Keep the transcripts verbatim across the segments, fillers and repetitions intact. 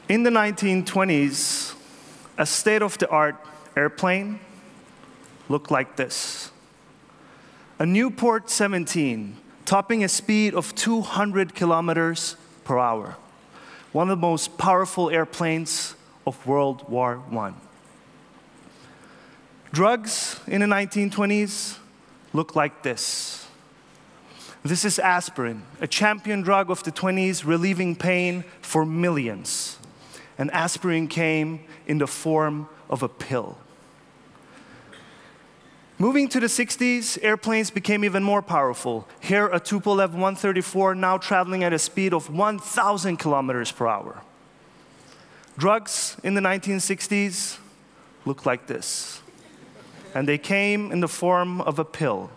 In the nineteen twenties, a state-of-the-art airplane looked like this. A Newport seventeen, topping a speed of two hundred kilometers per hour. One of the most powerful airplanes of World War One. Drugs in the nineteen twenties looked like this. This is aspirin, a champion drug of the twenties, relieving pain for millions. And aspirin came in the form of a pill. Moving to the sixties, airplanes became even more powerful. Here, a Tupolev one thirty-four now traveling at a speed of one thousand kilometers per hour. Drugs in the nineteen sixties looked like this. And they came in the form of a pill.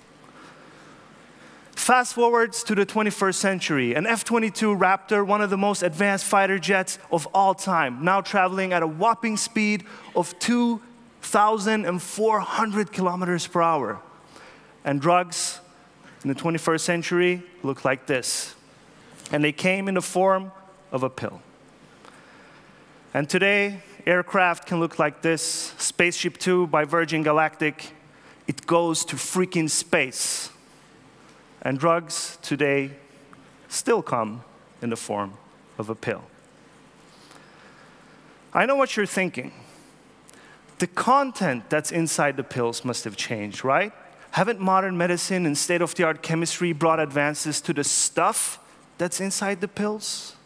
Fast forwards to the twenty-first century, an F twenty-two Raptor, one of the most advanced fighter jets of all time, now traveling at a whopping speed of two thousand four hundred kilometers per hour. And drugs in the twenty-first century look like this. And they came in the form of a pill. And today, aircraft can look like this. Spaceship Two by Virgin Galactic, it goes to freaking space. And drugs today still come in the form of a pill. I know what you're thinking. The content that's inside the pills must have changed, right? Haven't modern medicine and state-of-the-art chemistry brought advances to the stuff that's inside the pills?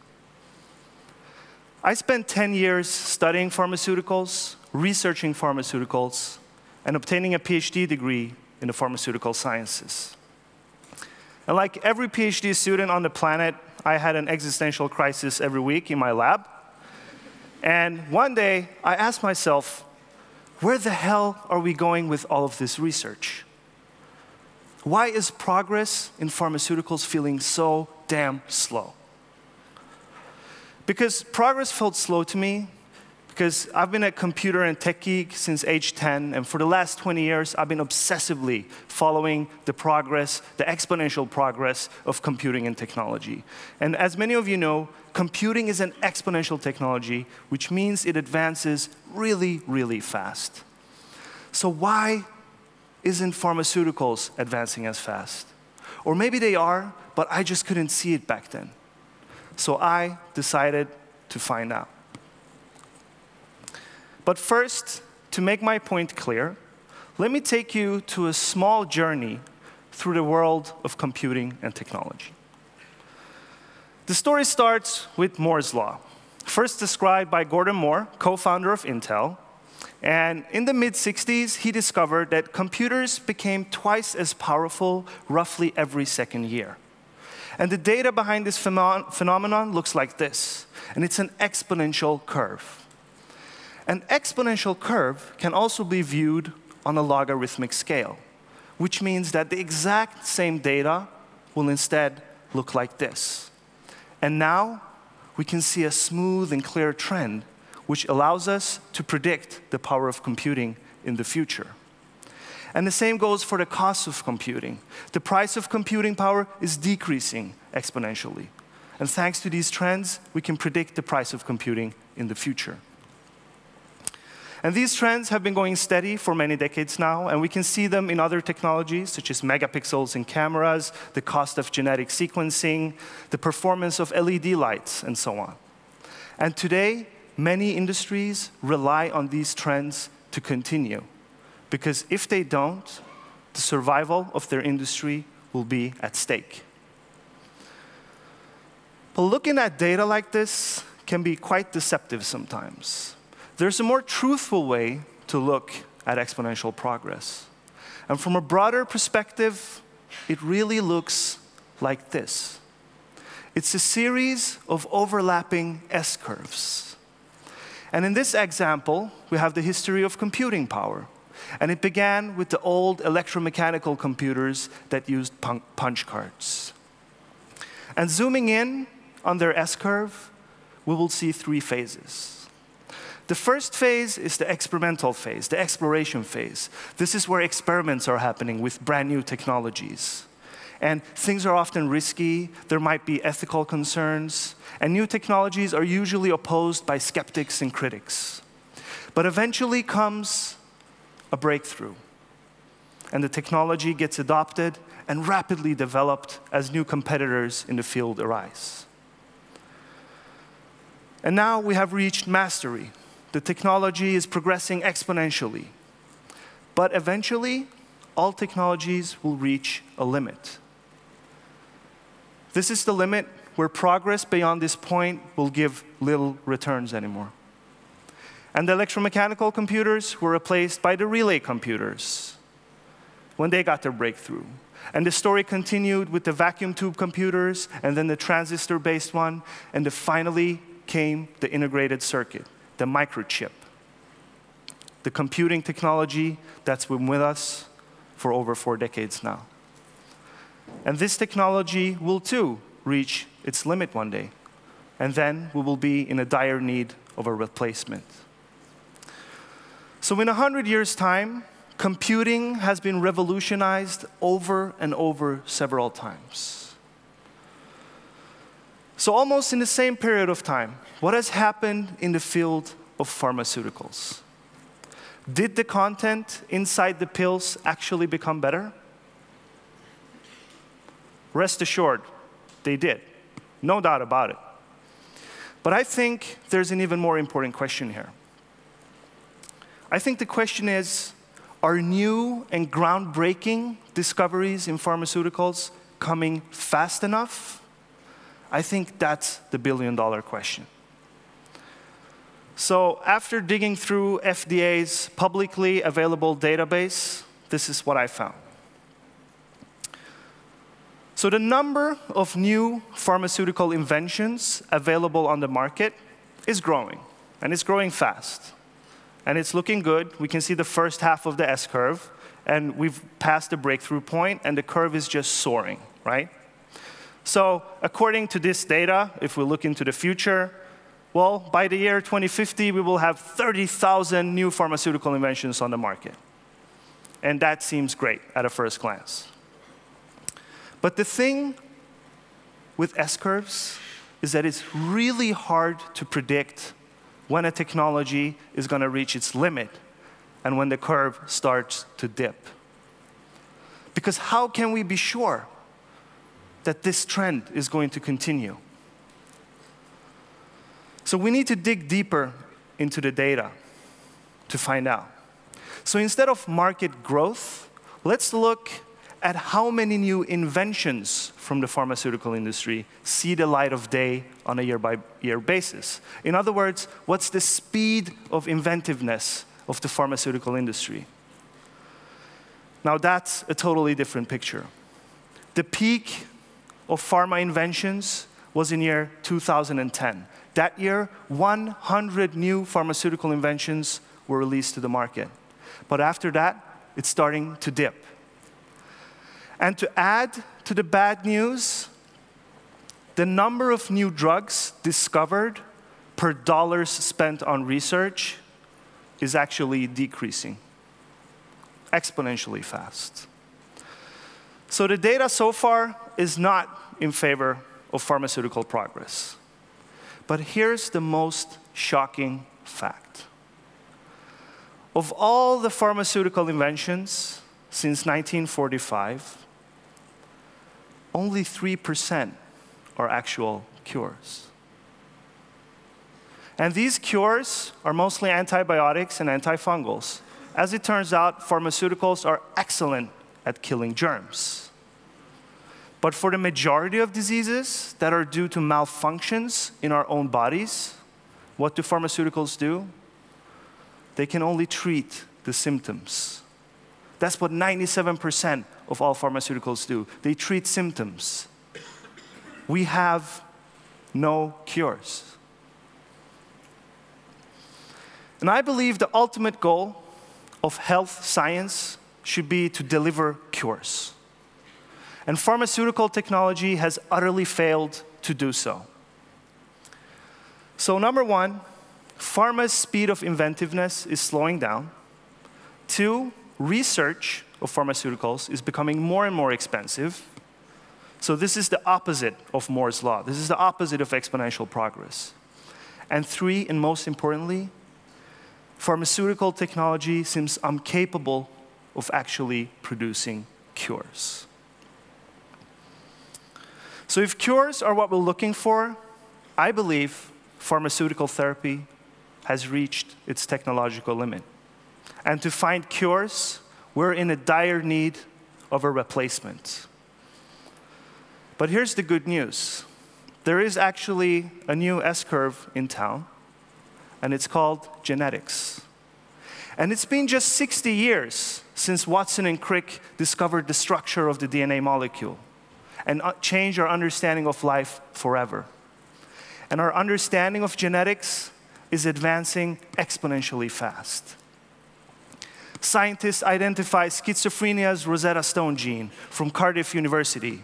I spent ten years studying pharmaceuticals, researching pharmaceuticals, and obtaining a PhD degree in the pharmaceutical sciences. And like every PhD student on the planet, I had an existential crisis every week in my lab. And one day, I asked myself, where the hell are we going with all of this research? Why is progress in pharmaceuticals feeling so damn slow? Because progress felt slow to me, because I've been a computer and tech geek since age ten, and for the last twenty years, I've been obsessively following the progress, the exponential progress of computing and technology. And as many of you know, computing is an exponential technology, which means it advances really, really fast. So why isn't pharmaceuticals advancing as fast? Or maybe they are, but I just couldn't see it back then. So I decided to find out. But first, to make my point clear, let me take you to a small journey through the world of computing and technology. The story starts with Moore's Law, first described by Gordon Moore, co-founder of Intel. And in the mid sixties, he discovered that computers became twice as powerful roughly every second year. And the data behind this phenom phenomenon looks like this. And it's an exponential curve. An exponential curve can also be viewed on a logarithmic scale, which means that the exact same data will instead look like this. And now, we can see a smooth and clear trend, which allows us to predict the power of computing in the future. And the same goes for the cost of computing. The price of computing power is decreasing exponentially. And thanks to these trends, we can predict the price of computing in the future. And these trends have been going steady for many decades now, and we can see them in other technologies, such as megapixels in cameras, the cost of genetic sequencing, the performance of L E D lights, and so on. And today, many industries rely on these trends to continue, because if they don't, the survival of their industry will be at stake. But looking at data like this can be quite deceptive sometimes. There's a more truthful way to look at exponential progress. And from a broader perspective, it really looks like this. It's a series of overlapping S-curves. And in this example, we have the history of computing power. And it began with the old electromechanical computers that used punch cards. And zooming in on their S-curve, we will see three phases. The first phase is the experimental phase, the exploration phase. This is where experiments are happening with brand new technologies. and things are often risky. There might be ethical concerns, and new technologies are usually opposed by skeptics and critics. But eventually comes a breakthrough, and the technology gets adopted and rapidly developed as new competitors in the field arise. And now we have reached mastery. The technology is progressing exponentially. But eventually, all technologies will reach a limit. This is the limit where progress beyond this point will give little returns anymore. And the electromechanical computers were replaced by the relay computers when they got their breakthrough. And the story continued with the vacuum tube computers, and then the transistor-based one, and then finally came the integrated circuit, the microchip, the computing technology that's been with us for over four decades now. And this technology will too reach its limit one day, and then we will be in a dire need of a replacement. So in a hundred years' time, computing has been revolutionized over and over several times. So almost in the same period of time, what has happened in the field of pharmaceuticals? Did the content inside the pills actually become better? Rest assured, they did. No doubt about it. But I think there's an even more important question here. I think the question is, are new and groundbreaking discoveries in pharmaceuticals coming fast enough? I think that's the billion-dollar question. So after digging through F D A's publicly available database, this is what I found. So the number of new pharmaceutical inventions available on the market is growing, and it's growing fast. And it's looking good. We can see the first half of the S-curve, and we've passed the breakthrough point, and the curve is just soaring, right? So according to this data, if we look into the future, well, by the year twenty fifty, we will have thirty thousand new pharmaceutical inventions on the market. And that seems great at a first glance. But the thing with S-curves is that it's really hard to predict when a technology is going to reach its limit and when the curve starts to dip. Because how can we be sure that this trend is going to continue? So we need to dig deeper into the data to find out. So instead of market growth, let's look at how many new inventions from the pharmaceutical industry see the light of day on a year-by-year basis. In other words, what's the speed of inventiveness of the pharmaceutical industry? Now that's a totally different picture. The peak of pharma inventions was in year two thousand ten. That year, one hundred new pharmaceutical inventions were released to the market. But after that, it's starting to dip. And to add to the bad news, the number of new drugs discovered per dollars spent on research is actually decreasing exponentially fast. So the data so far is not in favor of pharmaceutical progress. But here's the most shocking fact. Of all the pharmaceutical inventions since nineteen forty-five, only three percent are actual cures. And these cures are mostly antibiotics and antifungals. As it turns out, pharmaceuticals are excellent at killing germs. But for the majority of diseases that are due to malfunctions in our own bodies, what do pharmaceuticals do? They can only treat the symptoms. That's what ninety-seven percent of all pharmaceuticals do. They treat symptoms. We have no cures. And I believe the ultimate goal of health science should be to deliver cures. And pharmaceutical technology has utterly failed to do so. So number one, pharma's speed of inventiveness is slowing down. Two, research of pharmaceuticals is becoming more and more expensive. So this is the opposite of Moore's law. This is the opposite of exponential progress. And three, and most importantly, pharmaceutical technology seems incapable of actually producing cures. So if cures are what we're looking for, I believe pharmaceutical therapy has reached its technological limit. And to find cures, we're in a dire need of a replacement. But here's the good news. There is actually a new S-curve in town, and it's called genetics. And it's been just sixty years since Watson and Crick discovered the structure of the D N A molecule and changed our understanding of life forever. And our understanding of genetics is advancing exponentially fast. Scientists identify schizophrenia's Rosetta Stone gene from Cardiff University.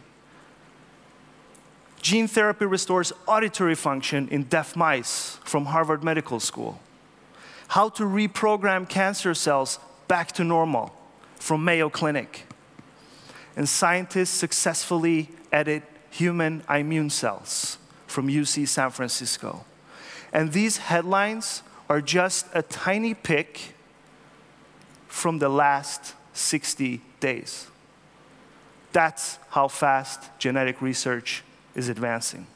Gene therapy restores auditory function in deaf mice from Harvard Medical School. How to reprogram cancer cells back to normal from Mayo Clinic. And scientists successfully edit human immune cells from U C San Francisco. And these headlines are just a tiny pick from the last sixty days. That's how fast genetic research is advancing.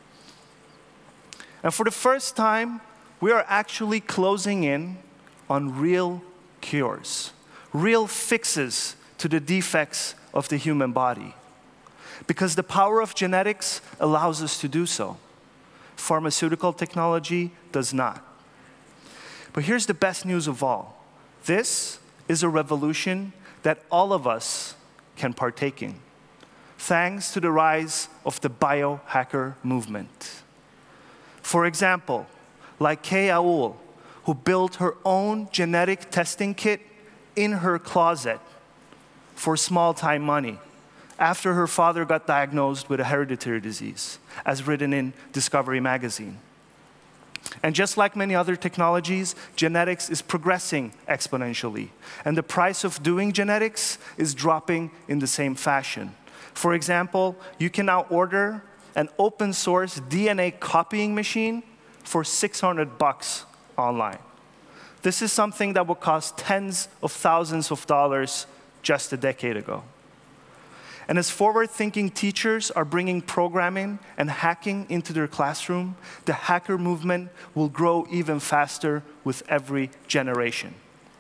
And for the first time, we are actually closing in on real cures, real fixes to the defects of the human body. Because the power of genetics allows us to do so. Pharmaceutical technology does not. But here's the best news of all. This is a revolution that all of us can partake in, thanks to the rise of the biohacker movement. For example, like Kay Aul, who built her own genetic testing kit in her closet for small-time money after her father got diagnosed with a hereditary disease, as written in Discovery magazine. And just like many other technologies, genetics is progressing exponentially. And the price of doing genetics is dropping in the same fashion. For example, you can now order an open source D N A copying machine for six hundred bucks online. This is something that would cost tens of thousands of dollars just a decade ago. And as forward-thinking teachers are bringing programming and hacking into their classroom, the hacker movement will grow even faster with every generation.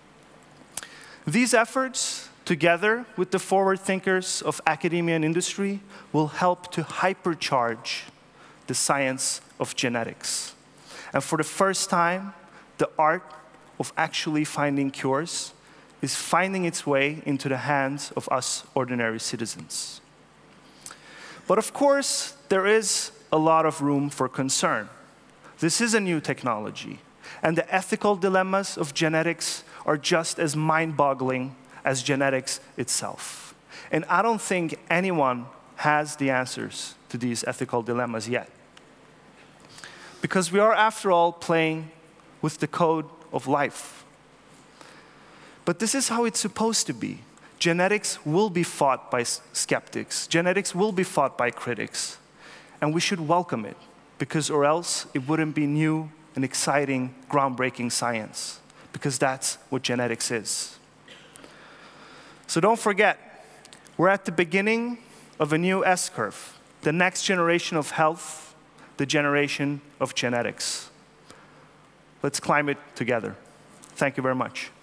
These efforts, together with the forward thinkers of academia and industry, will help to hypercharge the science of genetics. And for the first time, the art of actually finding cures is finding its way into the hands of us ordinary citizens. But of course, there is a lot of room for concern. This is a new technology, and the ethical dilemmas of genetics are just as mind-boggling as genetics itself. And I don't think anyone has the answers to these ethical dilemmas yet. Because we are, after all, playing with the code of life. But this is how it's supposed to be. Genetics will be fought by skeptics. Genetics will be fought by critics. And we should welcome it, because or else it wouldn't be new and exciting, groundbreaking science, because that's what genetics is. So don't forget, we're at the beginning of a new S-curve, the next generation of health, the generation of genetics. Let's climb it together. Thank you very much.